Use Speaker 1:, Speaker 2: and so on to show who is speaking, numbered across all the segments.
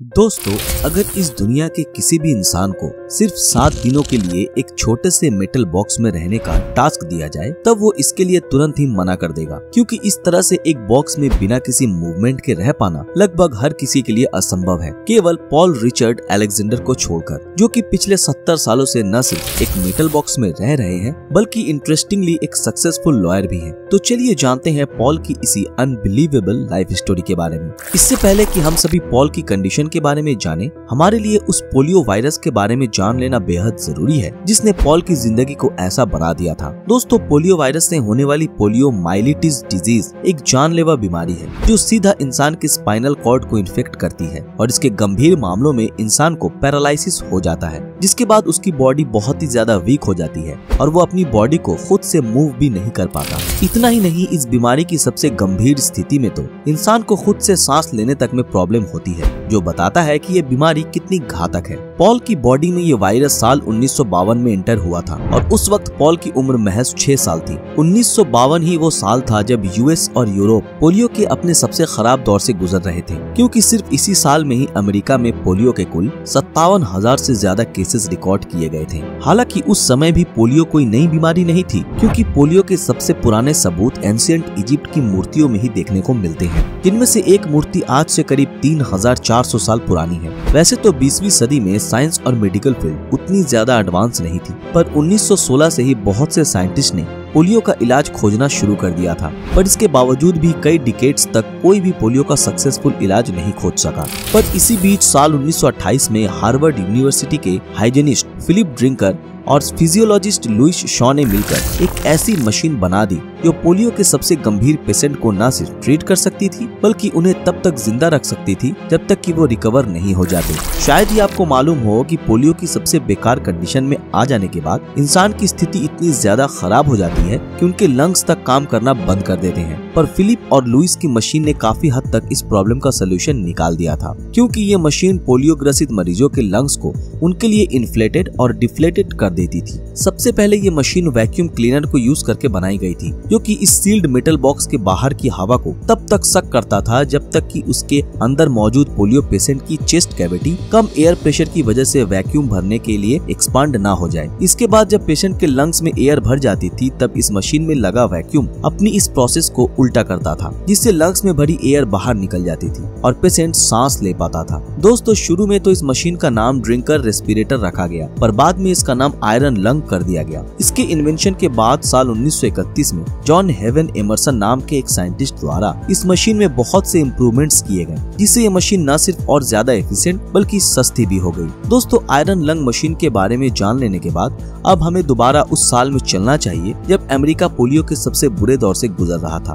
Speaker 1: दोस्तों, अगर इस दुनिया के किसी भी इंसान को सिर्फ 7 दिनों के लिए एक छोटे से मेटल बॉक्स में रहने का टास्क दिया जाए तब वो इसके लिए तुरंत ही मना कर देगा, क्योंकि इस तरह से एक बॉक्स में बिना किसी मूवमेंट के रह पाना लगभग हर किसी के लिए असंभव है, केवल पॉल रिचर्ड अलेक्जेंडर को छोड़कर, जो कि पिछले 70 सालों से न सिर्फ एक मेटल बॉक्स में रह रहे हैं बल्कि इंटरेस्टिंगली एक सक्सेसफुल लॉयर भी हैं। तो चलिए जानते हैं पॉल की इसी अनबिलीवेबल लाइफ स्टोरी के बारे में। इससे पहले कि हम सभी पॉल की कंडीशन के बारे में जाने, हमारे लिए उस पोलियो वायरस के बारे में जान लेना बेहद जरूरी है जिसने पॉल की जिंदगी को ऐसा बना दिया था। दोस्तों, पोलियो वायरस से होने वाली पोलियोमाइलिटिस डिजीज एक जानलेवा बीमारी है जो सीधा इंसान के स्पाइनल कॉर्ड को इन्फेक्ट करती है और इसके गंभीर मामलों में इंसान को पैरालिसिस हो जाता है, जिसके बाद उसकी बॉडी बहुत ही ज्यादा वीक हो जाती है और वो अपनी बॉडी को खुद से मूव भी नहीं कर पाता। इतना ही नहीं, इस बीमारी की सबसे गंभीर स्थिति में तो इंसान को खुद से सांस लेने तक में प्रॉब्लम होती है, जो बताता है कि ये बीमारी कितनी घातक है। पॉल की बॉडी में ये वायरस साल 1952 में एंटर हुआ था और उस वक्त पॉल की उम्र महज 6 साल थी। 1952 ही वो साल था जब यूएस और यूरोप पोलियो के अपने सबसे खराब दौर से गुजर रहे थे, क्योंकि सिर्फ इसी साल में ही अमेरिका में पोलियो के कुल 57,000 से ज्यादा केसेस रिकॉर्ड किए गए थे। हालांकि उस समय भी पोलियो कोई नई बीमारी नहीं थी, क्योंकि पोलियो के सबसे पुराने सबूत एंशिएंट इजिप्ट की मूर्तियों में ही देखने को मिलते हैं, जिनमें से एक मूर्ति आज से करीब 3400 साल पुरानी है। वैसे तो 20वीं सदी में साइंस और मेडिकल फील्ड उतनी ज्यादा एडवांस नहीं थी, पर 1916 से ही बहुत से साइंटिस्ट ने पोलियो का इलाज खोजना शुरू कर दिया था, पर इसके बावजूद भी कई डिकेड्स तक कोई भी पोलियो का सक्सेसफुल इलाज नहीं खोज सका। पर इसी बीच साल 1928 में हार्वर्ड यूनिवर्सिटी के हाइजीनिस्ट फिलिप ड्रिंकर और फिजियोलॉजिस्ट लुइस शॉ ने मिलकर एक ऐसी मशीन बना दी जो पोलियो के सबसे गंभीर पेशेंट को न सिर्फ ट्रीट कर सकती थी बल्कि उन्हें तब तक जिंदा रख सकती थी जब तक कि वो रिकवर नहीं हो जाते। शायद ही आपको मालूम हो कि पोलियो की सबसे बेकार कंडीशन में आ जाने के बाद इंसान की स्थिति इतनी ज्यादा खराब हो जाती है कि उनके लंग्स तक काम करना बंद कर देते हैं। पर फिलिप और लुइस की मशीन ने काफी हद तक इस प्रॉब्लम का सोल्यूशन निकाल दिया था, क्योंकि ये मशीन पोलियो ग्रसित मरीजों के लंग्स को उनके लिए इन्फ्लेटेड और डिफ्लेटेड कर देती थी। सबसे पहले ये मशीन वैक्यूम क्लीनर को यूज करके बनाई गई थी, जो कि इस सील्ड मेटल बॉक्स के बाहर की हवा को तब तक सक करता था जब तक कि उसके अंदर मौजूद पोलियो पेशेंट की चेस्ट कैविटी कम एयर प्रेशर की वजह से वैक्यूम भरने के लिए एक्सपांड ना हो जाए। इसके बाद जब पेशेंट के लंग्स में एयर भर जाती थी तब इस मशीन में लगा वैक्यूम अपनी इस प्रोसेस को उल्टा करता था, जिससे लंग्स में भरी एयर बाहर निकल जाती थी और पेशेंट सांस ले पाता था। दोस्तों, शुरू में तो इस मशीन का नाम ड्रिंकर रेस्पिरेटर रखा गया, पर बाद में इसका नाम आयरन लंग कर दिया गया। इसके इन्वेंशन के बाद साल 1931 में जॉन हेवन एमरसन नाम के एक साइंटिस्ट द्वारा इस मशीन में बहुत से इम्प्रूवमेंट्स किए गए, जिससे ये मशीन न सिर्फ और ज्यादा एफिशिएंट बल्कि सस्ती भी हो गई। दोस्तों, आयरन लंग मशीन के बारे में जान लेने के बाद अब हमें दोबारा उस साल में चलना चाहिए जब अमेरिका पोलियो के सबसे बुरे दौर से गुजर रहा था।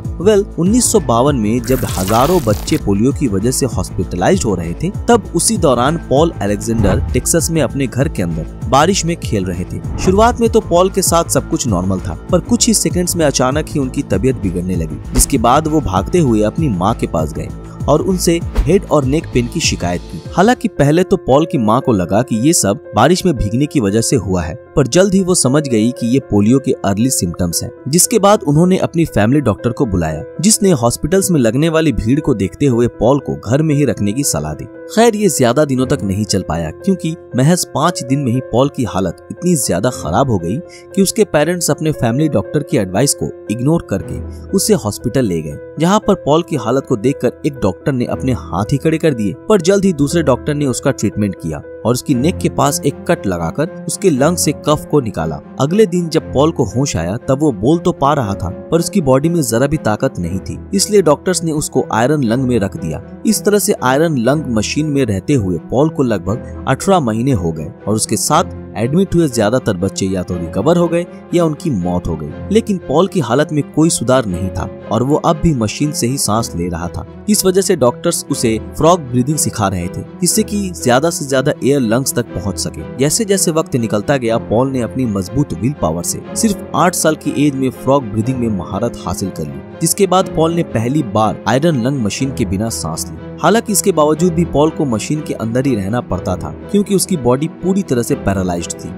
Speaker 1: 1952 में जब हजारों बच्चे पोलियो की वजह से हॉस्पिटलाइज्ड हो रहे थे, तब उसी दौरान पॉल अलेक्जेंडर टेक्सास में अपने घर के अंदर बारिश में खेल रहे थे। शुरुआत में तो पॉल के साथ सब कुछ नॉर्मल था, पर कुछ ही सेकंड्स में अचानक ही उनकी तबीयत बिगड़ने लगी, जिसके बाद वो भागते हुए अपनी माँ के पास गए और उनसे हेड और नेक पेन की शिकायत की। हालांकि पहले तो पॉल की माँ को लगा कि ये सब बारिश में भीगने की वजह से हुआ है, पर जल्द ही वो समझ गई कि ये पोलियो के अर्ली सिम्टम्स हैं। जिसके बाद उन्होंने अपनी फैमिली डॉक्टर को बुलाया, जिसने हॉस्पिटल्स में लगने वाली भीड़ को देखते हुए पॉल को घर में ही रखने की सलाह दी। खैर, ये ज्यादा दिनों तक नहीं चल पाया, क्योंकि महज 5 दिन में ही पॉल की हालत इतनी ज्यादा खराब हो गई कि उसके पेरेंट्स अपने फैमिली डॉक्टर की एडवाइस को इग्नोर करके उसे हॉस्पिटल ले गए, जहाँ पर पॉल की हालत को देखकर एक डॉक्टर ने अपने हाथ ही खड़े कर दिए। पर जल्द ही दूसरे डॉक्टर ने उसका ट्रीटमेंट किया और उसकी नेक के पास एक कट लगाकर उसके लंग से कफ को निकाला। अगले दिन जब पॉल को होश आया तब वो बोल तो पा रहा था, पर उसकी बॉडी में जरा भी ताकत नहीं थी, इसलिए डॉक्टर्स ने उसको आयरन लंग में रख दिया। इस तरह से आयरन लंग मशीन में रहते हुए पॉल को लगभग 18 महीने हो गए और उसके साथ एडमिट हुए ज्यादातर बच्चे या तो रिकवर हो गए या उनकी मौत हो गई। लेकिन पॉल की हालत में कोई सुधार नहीं था और वो अब भी मशीन से ही सांस ले रहा था। इस वजह से डॉक्टर्स उसे फ्रॉग ब्रीदिंग सिखा रहे थे, जिससे कि ज्यादा से ज्यादा एयर लंग्स तक पहुंच सके। जैसे जैसे वक्त निकलता गया, पॉल ने अपनी मजबूत विल पावर से सिर्फ 8 साल की एज में फ्रॉग ब्रीदिंग में महारत हासिल कर ली, जिसके बाद पॉल ने पहली बार आयरन लंग मशीन के बिना सांस ली। हालांकि इसके बावजूद भी पॉल को मशीन के अंदर ही रहना पड़ता था, क्योंकि उसकी बॉडी पूरी तरह से पैरालाइज्ड थी।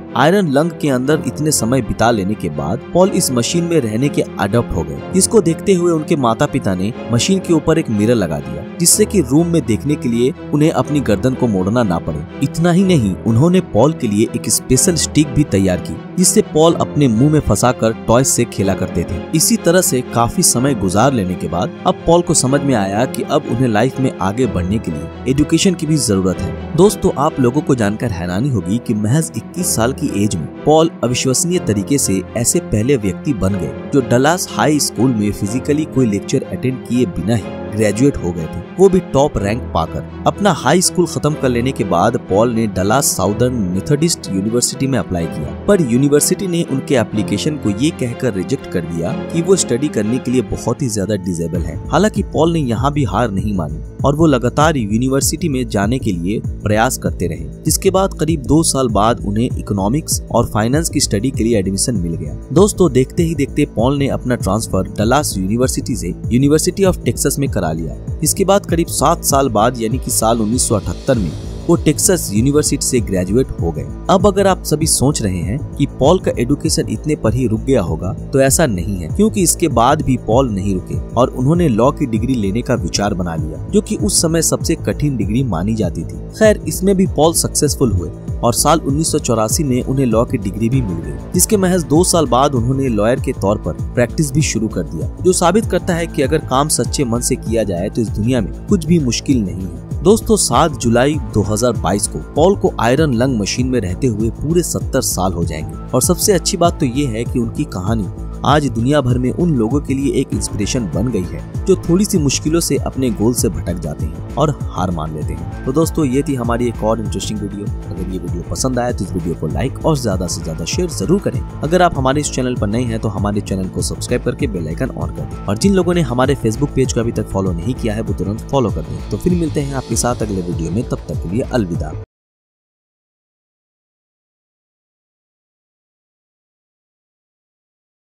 Speaker 1: आयरन लंग के अंदर इतने समय बिता लेने के बाद पॉल इस मशीन में रहने के अडॉप्ट हो गए, जिसको देखते हुए उनके माता पिता ने मशीन के ऊपर एक मिरर लगा दिया, जिससे कि रूम में देखने के लिए उन्हें अपनी गर्दन को मोड़ना ना पड़े। इतना ही नहीं, उन्होंने पॉल के लिए एक स्पेशल स्टिक भी तैयार की, जिससे पॉल अपने मुंह में फंसाकर टॉयज से खेला करते थे। इसी तरह से काफी समय गुजार लेने के बाद अब पॉल को समझ में आया कि अब उन्हें लाइफ में आगे बढ़ने के लिए एजुकेशन की भी जरूरत है। दोस्तों, आप लोगों को जानकर हैरानी होगी कि महज 21 साल की एज में पॉल अविश्वसनीय तरीके से ऐसे पहले व्यक्ति बन गए जो डलास हाई स्कूल में फिजिकली कोई लेक्चर अटेंड किए बिना ही ग्रेजुएट हो गए थे, वो भी टॉप रैंक पाकर। अपना हाई स्कूल खत्म कर लेने के बाद पॉल ने डलास साउदर्न मेथोडिस्ट यूनिवर्सिटी में अप्लाई किया, पर यूनिवर्सिटी ने उनके एप्लीकेशन को ये कहकर रिजेक्ट कर दिया कि वो स्टडी करने के लिए बहुत ही ज्यादा डिसेबल है। हालांकि पॉल ने यहाँ भी हार नहीं मानी और वो लगातार यूनिवर्सिटी में जाने के लिए प्रयास करते रहे, जिसके बाद करीब 2 साल बाद उन्हें इकोनॉमिक्स और फाइनेंस की स्टडी के लिए एडमिशन मिल गया। दोस्तों, देखते ही देखते पॉल ने अपना ट्रांसफर डलास यूनिवर्सिटी से यूनिवर्सिटी ऑफ टेक्सास में करा लिया। इसके बाद करीब 7 साल बाद यानी कि साल 1978 में वो टेक्सास यूनिवर्सिटी से ग्रेजुएट हो गए। अब अगर आप सभी सोच रहे हैं कि पॉल का एजुकेशन इतने पर ही रुक गया होगा, तो ऐसा नहीं है, क्योंकि इसके बाद भी पॉल नहीं रुके और उन्होंने लॉ की डिग्री लेने का विचार बना लिया, जो कि उस समय सबसे कठिन डिग्री मानी जाती थी। खैर, इसमें भी पॉल सक्सेसफुल हुए और साल 1984 में उन्हें लॉ की डिग्री भी मिल गई, जिसके महज 2 साल बाद उन्होंने लॉयर के तौर पर प्रैक्टिस भी शुरू कर दिया, जो साबित करता है कि अगर काम सच्चे मन से किया जाए तो इस दुनिया में कुछ भी मुश्किल नहीं है। दोस्तों, 7 जुलाई 2022 को पॉल को आयरन लंग मशीन में रहते हुए पूरे 70 साल हो जाएंगे और सबसे अच्छी बात तो ये है कि उनकी कहानी आज दुनिया भर में उन लोगों के लिए एक इंस्पिरेशन बन गई है जो थोड़ी सी मुश्किलों से अपने गोल से भटक जाते हैं और हार मान लेते हैं। तो दोस्तों, ये थी हमारी एक और इंटरेस्टिंग वीडियो। अगर ये वीडियो पसंद आया तो इस वीडियो को लाइक और ज्यादा से ज्यादा शेयर जरूर करें। अगर आप हमारे इस चैनल पर नए हैं तो हमारे चैनल को सब्सक्राइब करके बेल आइकन ऑन कर दें और जिन लोगों ने हमारे फेसबुक पेज को अभी तक फॉलो नहीं किया है वो तुरंत फॉलो कर दें। तो फिर मिलते हैं आपके साथ अगले वीडियो में, तब तक के लिए अलविदा।